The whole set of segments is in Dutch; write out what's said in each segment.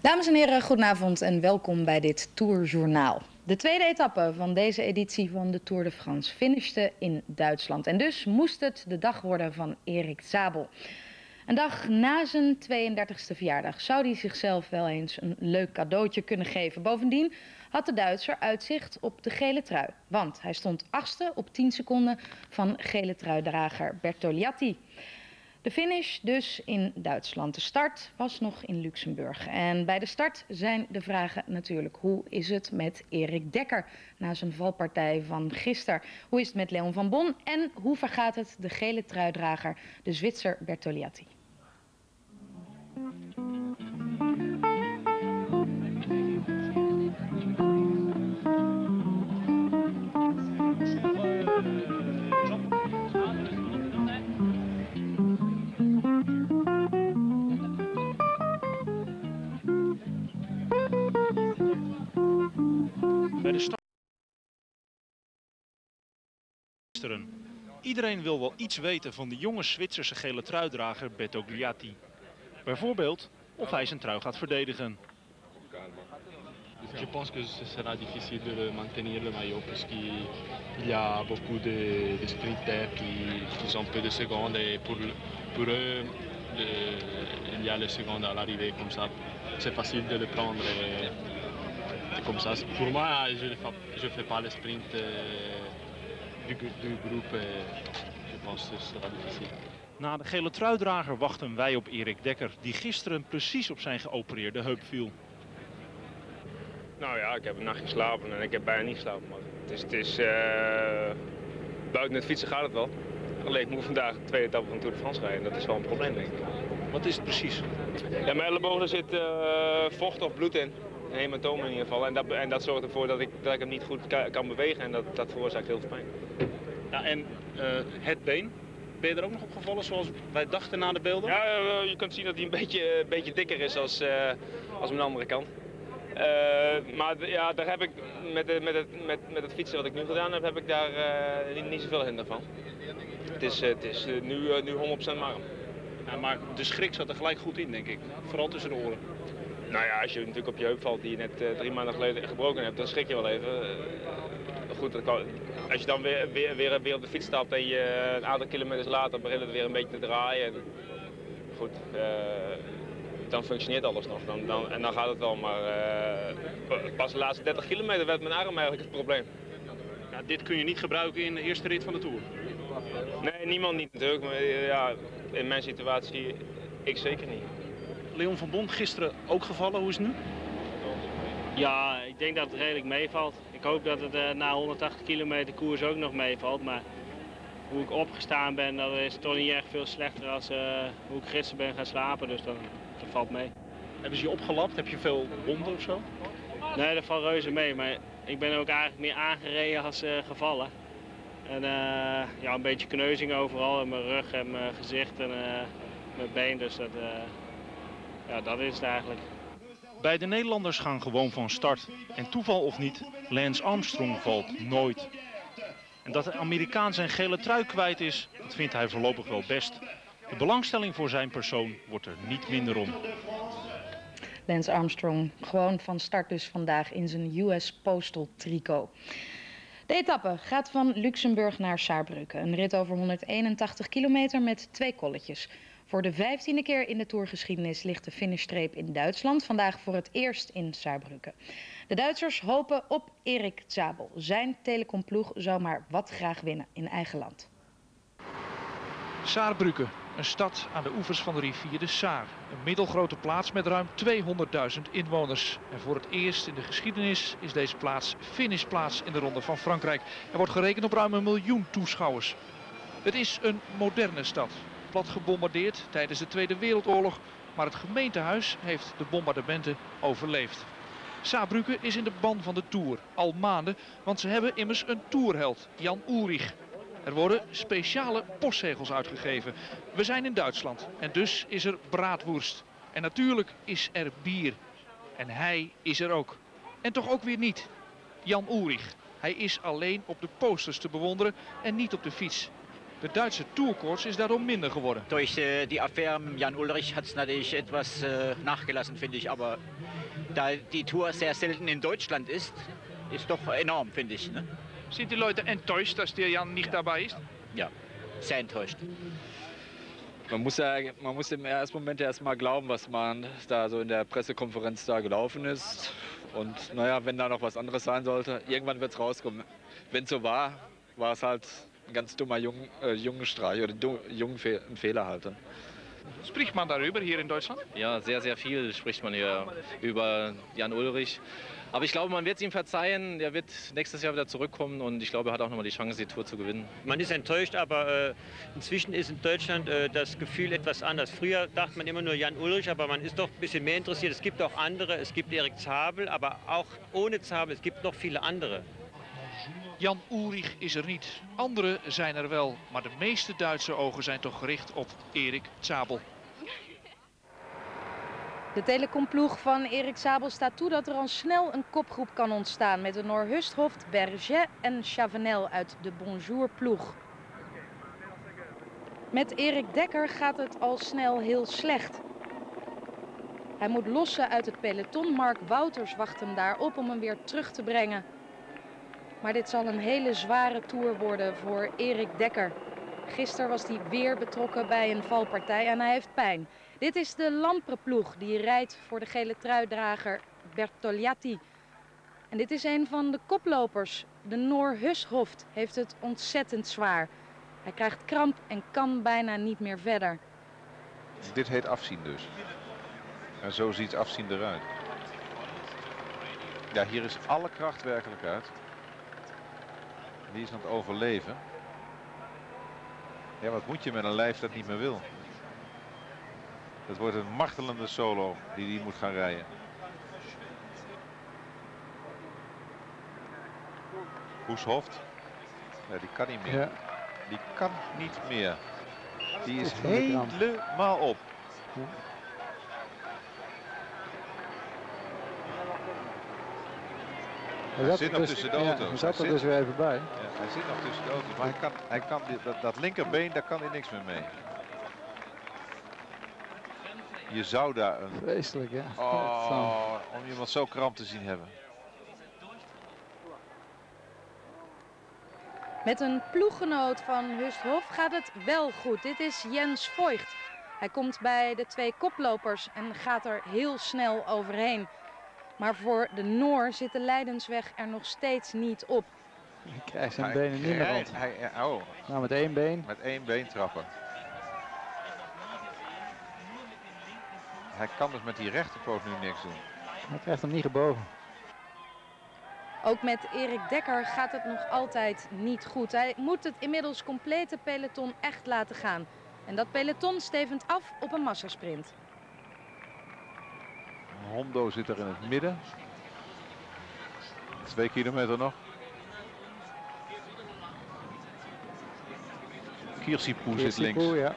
Dames en heren, goedenavond en welkom bij dit Tourjournaal. De tweede etappe van deze editie van de Tour de France finishte in Duitsland. En dus moest het de dag worden van Erik Zabel. Een dag na zijn 32e verjaardag zou hij zichzelf wel eens een leuk cadeautje kunnen geven. Bovendien had de Duitser uitzicht op de gele trui. Want hij stond 8e op 10 seconden van gele truidrager Bertoliatti. De finish dus in Duitsland. De start was nog in Luxemburg. En bij de start zijn de vragen natuurlijk: hoe is het met Erik Dekker na zijn valpartij van gisteren? Hoe is het met Leon van Bon? En hoe vergaat het de gele truidrager, de Zwitser Bertoliatti? Bij de start. Iedereen wil wel iets weten van de jonge Zwitserse gele truidrager Bertoliatti. Bijvoorbeeld of hij zijn trui gaat verdedigen. Je pense que ce sera difficile de le maintenir le maillot puisqu'il y a beaucoup de sprinters qui ont peu de secondes et pour eux il y a les secondes à l'arrivée comme ça c'est facile de le prendre et comme ça pour moi je fais pas le sprint du groupe je pense que ce sera difficile. Na de gele truidrager wachten wij op Erik Dekker, die gisteren precies op zijn geopereerde heup viel. Nou ja, ik heb een nacht geslapen en ik heb bijna niet geslapen. Maar het is buiten het fietsen gaat het wel. Alleen ik moet vandaag de tweede etappe van Tour de France rijden. Dat is wel een probleem, denk ik. Wat is het precies? Ja, mijn elleboog zit vocht of bloed in. Een hematoom in ieder geval. En dat zorgt ervoor dat ik hem niet goed kan bewegen en dat veroorzaakt heel veel pijn. Ja, en het been? Ben je er ook nog opgevallen zoals wij dachten na de beelden? Ja, je kunt zien dat hij een beetje dikker is als mijn andere kant. Maar ja, daar heb ik met het fietsen wat ik nu gedaan heb ik daar niet zoveel hinder van. Het is nu 100% warm. Ja, maar de schrik zat er gelijk goed in, denk ik. Vooral tussen de oren. Nou ja, als je natuurlijk op je heup valt die je net 3 maanden geleden gebroken hebt, dan schrik je wel even. Goed, als je dan weer op de fiets stapt en je een aantal kilometers later begint het weer een beetje te draaien. En, goed, dan functioneert alles nog. En dan gaat het wel, maar pas de laatste 30 kilometer werd mijn arm eigenlijk het probleem. Ja, dit kun je niet gebruiken in de eerste rit van de Tour. Nee, niemand niet natuurlijk, maar ja, in mijn situatie ik zeker niet. Leon van Bon gisteren ook gevallen, hoe is het nu? Ja, ik denk dat het redelijk meevalt. Ik hoop dat het na 180 kilometer koers ook nog meevalt, maar hoe ik opgestaan ben, dat is toch niet echt veel slechter als hoe ik gisteren ben gaan slapen, dus dat valt mee. Hebben ze je opgelapt? Heb je veel wonden of zo? Nee, dat valt reuze mee, maar ik ben ook eigenlijk meer aangereden als gevallen. En ja, een beetje kneuzing overal in mijn rug en mijn gezicht en mijn been, dus dat is het eigenlijk. Bij de Nederlanders gaan gewoon van start. En toeval of niet, Lance Armstrong valt nooit. En dat de Amerikaan zijn gele trui kwijt is, dat vindt hij voorlopig wel best. De belangstelling voor zijn persoon wordt er niet minder om. Lance Armstrong gewoon van start dus vandaag in zijn US Postal tricot. De etappe gaat van Luxemburg naar Saarbrücken. Een rit over 181 kilometer met 2 kolletjes. Voor de 15e keer in de tourgeschiedenis ligt de finishstreep in Duitsland. Vandaag voor het eerst in Saarbrücken. De Duitsers hopen op Erik Zabel. Zijn telecomploeg zou maar wat graag winnen in eigen land. Saarbrücken, een stad aan de oevers van de rivier de Saar. Een middelgrote plaats met ruim 200.000 inwoners. En voor het eerst in de geschiedenis is deze plaats finishplaats in de Ronde van Frankrijk. Er wordt gerekend op ruim 1 miljoen toeschouwers. Het is een moderne stad. Plat gebombardeerd tijdens de Tweede Wereldoorlog, maar het gemeentehuis heeft de bombardementen overleefd. Saarbrücken is in de ban van de Tour, al maanden, want ze hebben immers een tourheld, Jan Ullrich. Er worden speciale postzegels uitgegeven. We zijn in Duitsland en dus is er braadwoerst. En natuurlijk is er bier. En hij is er ook. En toch ook weer niet. Jan Ullrich. Hij is alleen op de posters te bewonderen en niet op de fiets. De Duitse tourkoorts is daardoor minder geworden. Durch die Affäre Jan Ullrich hat es natürlich etwas nachgelassen, finde ich. Aber da die Tour sehr selten in Deutschland ist doch enorm, finde ich. Ne? Sind die Leute enttäuscht, dass der Jan nicht dabei ist? Ja, sehr enttäuscht. Man muss im ersten Moment erst mal glauben, was man da so in der Pressekonferenz da gelaufen ist. Und naja, wenn da noch was anderes sein sollte, irgendwann wird es rauskommen. Wenn es so war, war es halt ein ganz dummer Jungenstreich oder ein Fehler halt. Spricht man darüber hier in Deutschland? Ja, sehr, sehr viel spricht man hier über Jan Ullrich. Aber ich glaube, man wird es ihm verzeihen. Er wird nächstes Jahr wieder zurückkommen und ich glaube, er hat auch nochmal die Chance, die Tour zu gewinnen. Man ist enttäuscht, aber inzwischen ist in Deutschland das Gefühl etwas anders. Früher dachte man immer nur Jan Ullrich, aber man ist doch ein bisschen mehr interessiert. Es gibt auch andere, es gibt Erik Zabel, aber auch ohne Zabel, es gibt noch viele andere. Jan Ullrich is er niet. Anderen zijn er wel, maar de meeste Duitse ogen zijn toch gericht op Erik Zabel. De telecomploeg van Erik Zabel staat toe dat er al snel een kopgroep kan ontstaan met de Noor Husthoft, Berget en Chavanel uit de Bonjour-ploeg. Met Erik Dekker gaat het al snel heel slecht. Hij moet lossen uit het peloton. Mark Wouters wacht hem daar op om hem weer terug te brengen. Maar dit zal een hele zware tour worden voor Erik Dekker. Gisteren was hij weer betrokken bij een valpartij en hij heeft pijn. Dit is de Lampre-ploeg die rijdt voor de gele truidrager Bertoljatti. En dit is een van de koplopers. De Noor Husthoft heeft het ontzettend zwaar. Hij krijgt kramp en kan bijna niet meer verder. Dit heet afzien dus. En zo ziet afzien eruit. Ja, hier is alle kracht werkelijk uit. Die is aan het overleven. Ja, wat moet je met een lijf dat niet meer wil? Het wordt een martelende solo die hij moet gaan rijden. Husthoft. Ja, die kan niet meer. Ja. Die kan niet meer. Die is helemaal op. Ja. Hij zit nog tussen de auto's. Hij zat er dus weer even bij. Ja, hij zit nog tussen de auto's. Maar hij kan dat linkerbeen, daar kan hij niks meer mee. Je zou daar een... Vreselijk, ja. Oh, om iemand zo kramp te zien hebben. Met een ploeggenoot van Husthoft gaat het wel goed. Dit is Jens Voigt. Hij komt bij de twee koplopers en gaat er heel snel overheen. Maar voor de Noor zit de lijdensweg er nog steeds niet op. Hij krijgt zijn benen niet meer rond. Nou, met één been. Met één been trappen. Hij kan dus met die rechterpoot nu niks doen. Hij krijgt hem niet gebogen. Ook met Erik Dekker gaat het nog altijd niet goed. Hij moet het inmiddels complete peloton echt laten gaan. En dat peloton stevend af op een massasprint. Hondo zit er in het midden. 2 kilometer nog. Kiersipou zit links. Ja.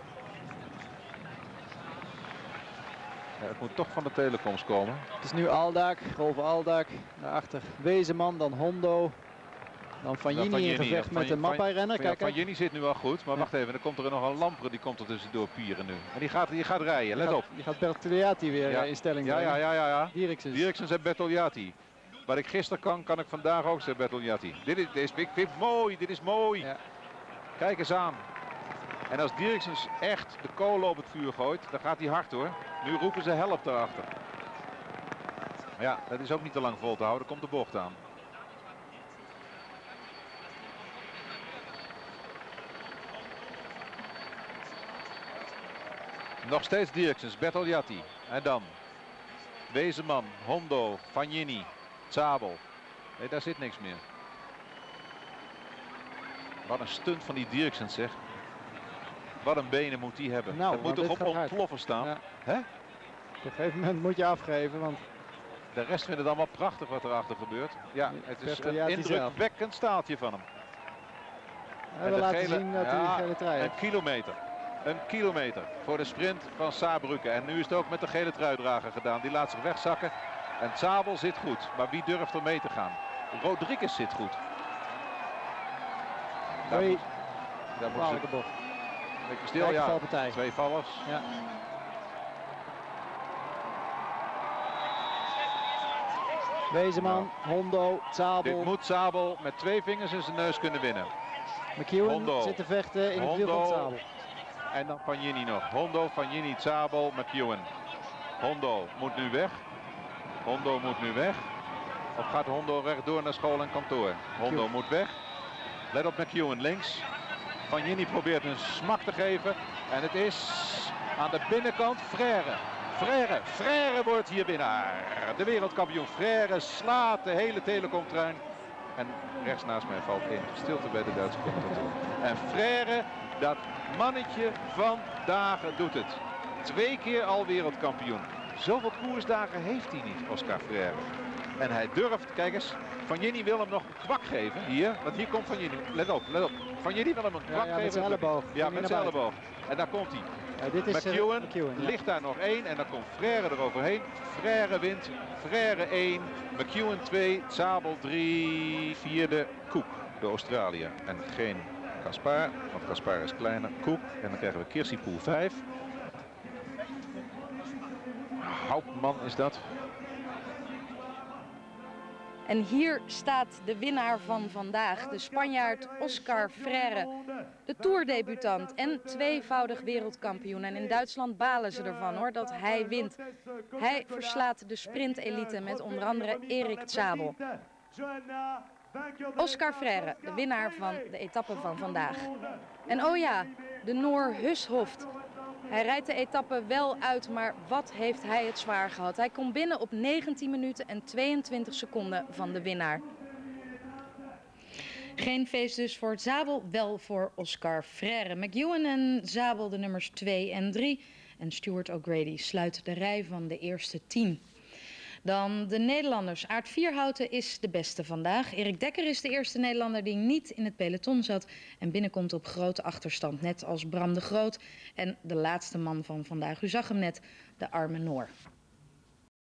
Ja, het moet toch van de telecoms komen. Het is nu Aldag, Rolf Aldag. Daarachter Wezenman, dan Hondo. Dan Van Jini in gevecht met de Mappai-renner. Kijk, Van Jini zit nu al goed, maar wacht even, dan komt er nog een Lampre, die komt er tussendoor pieren nu. En die gaat rijden, let op. Die gaat Bertoljatti weer in stelling brengen. Ja. Dirksens en Bertoljatti. Wat ik gisteren kan ik vandaag ook zeggen Bertoljatti. Dit is mooi, dit is mooi. Ja. Kijk eens aan. En als Dirksens echt de kolen op het vuur gooit, dan gaat hij hard hoor. Nu roepen ze help daarachter. Ja, dat is ook niet te lang vol te houden, komt de bocht aan. Nog steeds Dirksens, Bertoljatti. En dan Wezenman, Hondo, Van Jini, Zabel. Nee, daar zit niks meer. Wat een stunt van die Dirksens zeg. Wat een benen moet die hebben. Nou, dat moet toch op ontploffen staan. Ja. Hè? Op een gegeven moment moet je afgeven, want... De rest vindt het allemaal prachtig wat erachter gebeurt. Ja, het is een indrukwekkend staaltje van hem. En we laten zien dat hij de gele trui heeft. Een kilometer. Een kilometer voor de sprint van Saarbrücken. En nu is het ook met de gele truidrager gedaan. Die laat zich wegzakken. En Zabel zit goed. Maar wie durft er mee te gaan? Rodriguez zit goed. daar moeten Kwalijke ze bocht. een beetje stil. Ja, Valpartij. 2 vallers. Ja. Wezenman, Hondo, Zabel. Dit moet Zabel met 2 vingers in zijn neus kunnen winnen. McEwen zit te vechten in het wiel van Zabel. En dan Fagnini nog. Hondo, Fagnini, Zabel, McEwen. Hondo moet nu weg. Hondo moet nu weg. Of gaat Hondo rechtdoor naar school en kantoor? Hondo moet weg. Let op McEwen links. Fagnini probeert een smak te geven. En het is aan de binnenkant Frère. Frère wordt hier winnaar. De wereldkampioen Frère slaat de hele telecomtrein. En rechts naast mij valt in stilte bij de Duitse commentator. En Frère, dat mannetje van dagen doet het. 2 keer al wereldkampioen. Zoveel koersdagen heeft hij niet, Oscar Frère. En hij durft, kijk eens, Fagnini wil hem nog een kwak geven. Hier, want hier komt Fagnini. Let op, let op. Fagnini wil hem een kwak geven. Met zijn elleboog. Ja, met zijn elleboog. En daar komt hij. Dit is McEwen ligt daar nog 1 en dan komt Frère eroverheen. Frère wint. Frère 1, McEwen 2, Zabel 3, 4e Koek, de Australiër. En geen Caspar, want Caspar is kleiner. Koek. En dan krijgen we Kirsipoel 5. Hauptman is dat. En hier staat de winnaar van vandaag, de Spanjaard Oscar Freire. De toerdebutant en 2-voudig wereldkampioen. En in Duitsland balen ze ervan hoor, dat hij wint. Hij verslaat de sprintelite met onder andere Erik Zabel. Oscar Freire, de winnaar van de etappe van vandaag. En oh ja, de Noor Hushoft. Hij rijdt de etappe wel uit, maar wat heeft hij het zwaar gehad. Hij komt binnen op 19 minuten en 22 seconden van de winnaar. Geen feest dus voor Zabel, wel voor Oscar Freire. McEwen en Zabel de nummers 2 en 3. En Stuart O'Grady sluit de rij van de eerste 10. Dan de Nederlanders. Aart Vierhouten is de beste vandaag. Erik Dekker is de eerste Nederlander die niet in het peloton zat en binnenkomt op grote achterstand. Net als Bram de Groot en de laatste man van vandaag. U zag hem net, de arme Noor.